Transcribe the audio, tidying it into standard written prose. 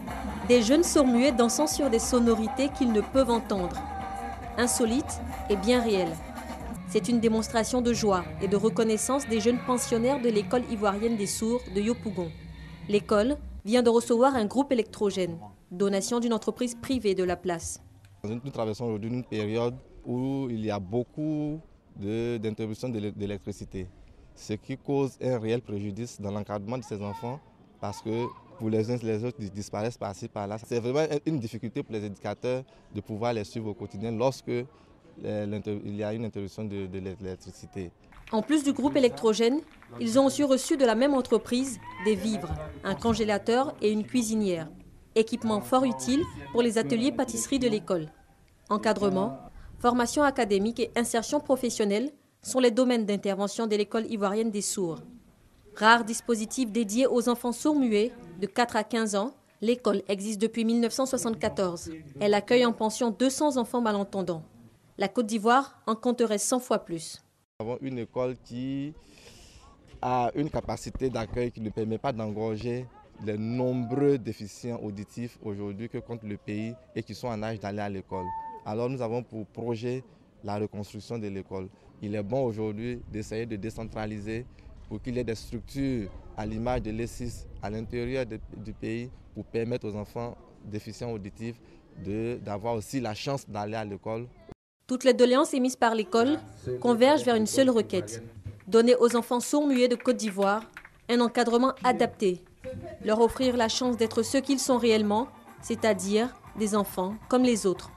Des jeunes sourds-muets dansant sur des sonorités qu'ils ne peuvent entendre. Insolite et bien réelle. C'est une démonstration de joie et de reconnaissance des jeunes pensionnaires de l'école ivoirienne des sourds de Yopougon. L'école vient de recevoir un groupe électrogène, donation d'une entreprise privée de la place. Nous traversons aujourd'hui une période où il y a beaucoup d'interruptions d'électricité, ce qui cause un réel préjudice dans l'encadrement de ces enfants parce que pour les uns et les autres, ils disparaissent par-ci, par-là. C'est vraiment une difficulté pour les éducateurs de pouvoir les suivre au quotidien lorsque il y a une interruption de l'électricité. En plus du groupe électrogène, ils ont aussi reçu de la même entreprise des vivres, un congélateur et une cuisinière. Équipement fort utile pour les ateliers pâtisserie de l'école. Encadrement, formation académique et insertion professionnelle sont les domaines d'intervention de l'école ivoirienne des sourds. Rare dispositif dédié aux enfants sourds-muets de 4 à 15 ans, l'école existe depuis 1974. Elle accueille en pension 200 enfants malentendants. La Côte d'Ivoire en compterait 100 fois plus. Nous avons une école qui a une capacité d'accueil qui ne permet pas d'engorger les nombreux déficients auditifs aujourd'hui que compte le pays et qui sont en âge d'aller à l'école. Alors nous avons pour projet la reconstruction de l'école. Il est bon aujourd'hui d'essayer de décentraliser pour qu'il y ait des structures à l'image de l'E6 à l'intérieur du pays pour permettre aux enfants déficients auditifs d'avoir aussi la chance d'aller à l'école. Toutes les doléances émises par l'école convergent vers une seule requête. Donner aux enfants sourds-muets de Côte d'Ivoire un encadrement adapté. Leur offrir la chance d'être ceux qu'ils sont réellement, c'est-à-dire des enfants comme les autres.